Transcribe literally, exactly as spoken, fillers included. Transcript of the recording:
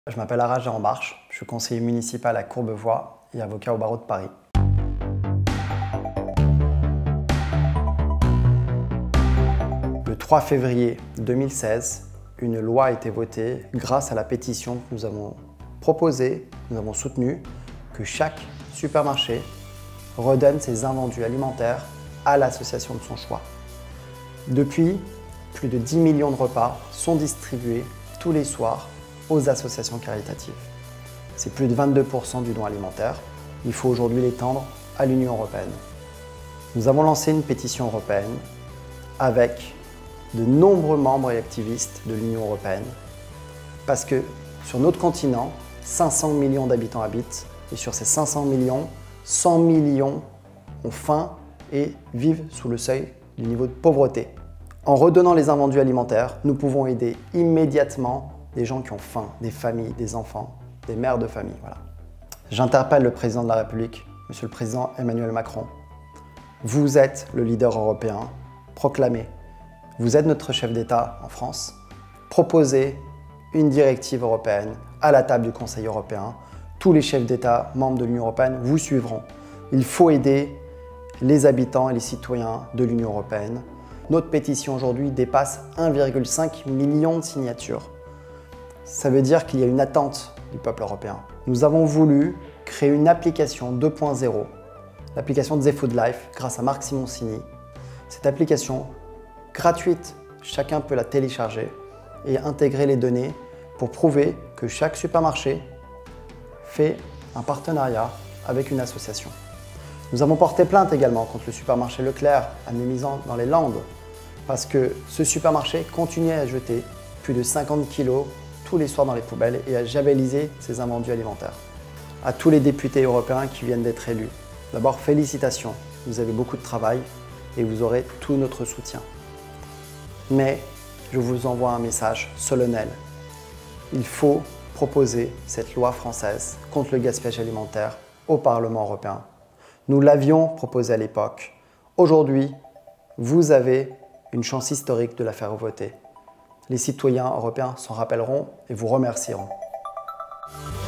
Je m'appelle Arash Jean-Barche, je suis conseiller municipal à Courbevoie et avocat au barreau de Paris. Le trois février deux mille seize, une loi a été votée grâce à la pétition que nous avons proposée, nous avons soutenu que chaque supermarché redonne ses invendus alimentaires à l'association de son choix. Depuis, plus de dix millions de repas sont distribués tous les soirs aux associations caritatives. C'est plus de vingt-deux pour cent du don alimentaire. Il faut aujourd'hui l'étendre à l'Union européenne. Nous avons lancé une pétition européenne avec de nombreux membres et activistes de l'Union européenne parce que sur notre continent, cinq cents millions d'habitants habitent et sur ces cinq cents millions, cent millions ont faim et vivent sous le seuil du niveau de pauvreté. En redonnant les invendus alimentaires, nous pouvons aider immédiatement des gens qui ont faim, des familles, des enfants, des mères de famille. Voilà. J'interpelle le président de la République, Monsieur le Président Emmanuel Macron. Vous êtes le leader européen, proclamez. Vous êtes notre chef d'État en France. Proposez une directive européenne à la table du Conseil européen. Tous les chefs d'État membres de l'Union européenne vous suivront. Il faut aider les habitants et les citoyens de l'Union européenne. Notre pétition aujourd'hui dépasse un virgule cinq million de signatures. Ça veut dire qu'il y a une attente du peuple européen. Nous avons voulu créer une application deux point zéro, l'application de The Food Life, grâce à Marc Simoncini. Cette application gratuite, chacun peut la télécharger et intégrer les données pour prouver que chaque supermarché fait un partenariat avec une association. Nous avons porté plainte également contre le supermarché Leclerc à Mémisant dans les Landes parce que ce supermarché continuait à jeter plus de cinquante kilos tous les soirs dans les poubelles et à javeliser ses invendus alimentaires. À tous les députés européens qui viennent d'être élus, d'abord félicitations, vous avez beaucoup de travail et vous aurez tout notre soutien. Mais je vous envoie un message solennel. Il faut proposer cette loi française contre le gaspillage alimentaire au Parlement européen. Nous l'avions proposé à l'époque. Aujourd'hui, vous avez une chance historique de la faire voter. Les citoyens européens s'en rappelleront et vous remercieront.